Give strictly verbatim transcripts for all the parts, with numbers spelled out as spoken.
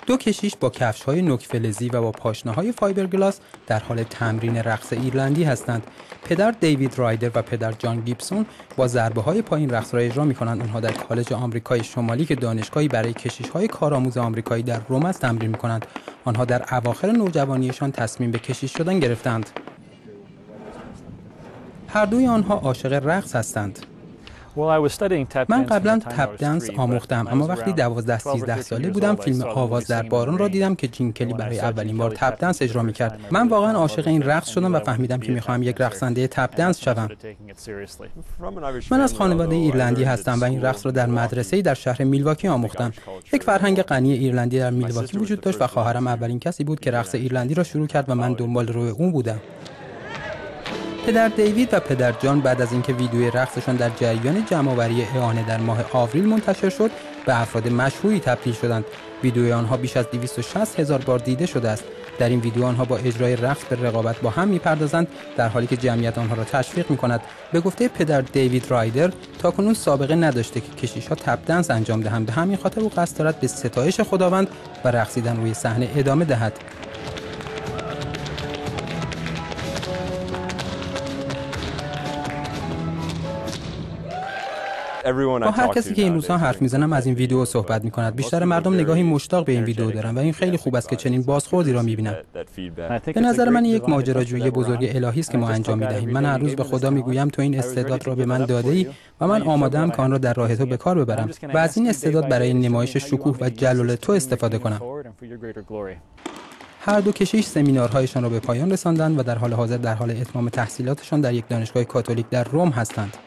دو کشیش با کفش‌های نوک فلزی و با پاشنه‌های فایبرگلاس در حال تمرین رقص ایرلندی هستند. پدر دیوید رایدر و پدر جان گیبسون با ضربه‌های پایین رقص را اجرا می‌کنند. آنها در کالج آمریکای شمالی که دانشگاهی برای کشیش‌های کارآموز آمریکایی در روم است تمرین می‌کنند. آنها در اواخر نوجوانیشان تصمیم به کشیش شدن گرفتند. هر دوی آنها عاشق رقص هستند. من قبلا تپ دنس آموختم، اما وقتی دوازده سیزده ساله بودم فیلم آواز در باران را دیدم که جین کلی برای اولین بار تپ دنس اجرا می‌کرد. من واقعا عاشق این رقص شدم و فهمیدم که می‌خواهم یک رقصنده تپ دنس شوم. من از خانواده ایرلندی هستم و این رقص را در مدرسه‌ای در شهر میلواکی آموختم. یک فرهنگ غنی ایرلندی در میلواکی وجود داشت و خواهرم اولین کسی بود که رقص ایرلندی را شروع کرد و من دنبال رو اون بودم. پدر دیوید و پدر جان بعد از اینکه ویدیوی رقصشان در جریان جمع‌آوری اعانه در ماه آوریل منتشر شد، به افراد مشهوری تبدیل شدند. ویدیوی آنها بیش از دویست و شصت هزار بار دیده شده است. در این ویدیو آنها با اجرای رقص به رقابت با هم می‌پردازند، در حالی که جمعیت آنها را تشویق می‌کند. به گفته پدر دیوید رایدر، تاکنون سابقه نداشته که کشیش‌ها تپ دنس انجام دهند. به همین خاطر او قصد دارد به ستایش خداوند و رقصیدن روی صحنه ادامه دهد. با هر کسی که این روزها حرف میزنم از این ویدیو صحبت میکند. بیشتر مردم نگاهی مشتاق به این ویدیو دارن و این خیلی خوب است که چنین بازخوردی را میبینم. به نظر من یک ماجراجویی بزرگ الهی است که ما انجام میدهیم. من هر روز به خدا میگویم تو این استعداد را به من داده ای و من آماده‌ام که آن را در راه تو به کار ببرم و از این استعداد برای نمایش شکوه و جلال تو استفاده کنم. هر دو کشیش سمینارهایشان را به پایان رساندند و در حال حاضر در حال اتمام تحصیلاتشان در یک دانشگاه کاتولیک در روم هستند.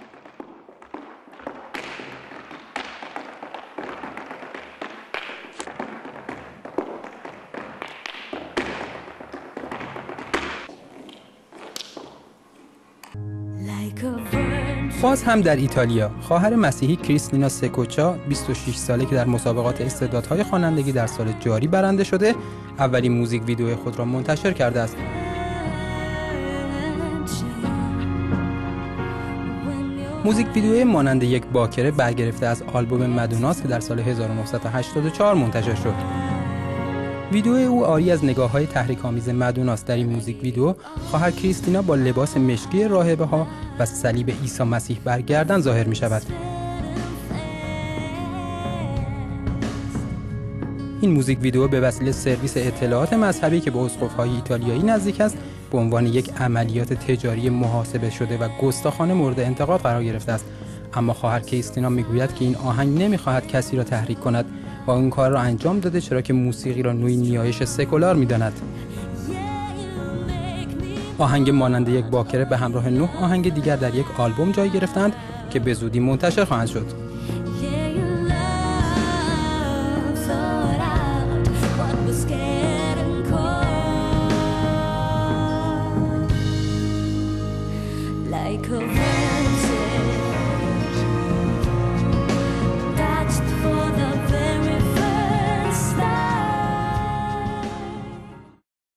باز هم در ایتالیا، خواهر مسیحی کریستینا سکوچا بیست و شش ساله که در مسابقات استعدادهای خوانندگی در سال جاری برنده شده، اولین موزیک ویدیو خود را منتشر کرده است. موزیک ویدیو مانند یک باکره برگرفته از آلبوم مدوناست که در سال هزار و نهصد و هشتاد و چهار منتشر شد. ویدیو او آری از نگاه‌های تحریک‌آمیز مدوناست. در این موزیک ویدیو خواهر کریستینا با لباس مشکی راهبه‌ها و صلیب عیسی مسیح بر گردن ظاهر می‌شود. این موزیک ویدیو به وسیله سرویس اطلاعات مذهبی که به اسقف‌های ایتالیایی نزدیک است، به عنوان یک عملیات تجاری محاسبه شده و گستاخانه مورد انتقاد قرار گرفته است. اما خواهر کریستینا میگوید که این آهنگ نمی‌خواهد کسی را تحریک کند و اون کار را انجام داده چرا که موسیقی را نوعی نیایش سکولار می‌داند. آهنگ مانند یک باکره به همراه نه آهنگ دیگر در یک آلبوم جای گرفتند که به زودی منتشر خواهند شد.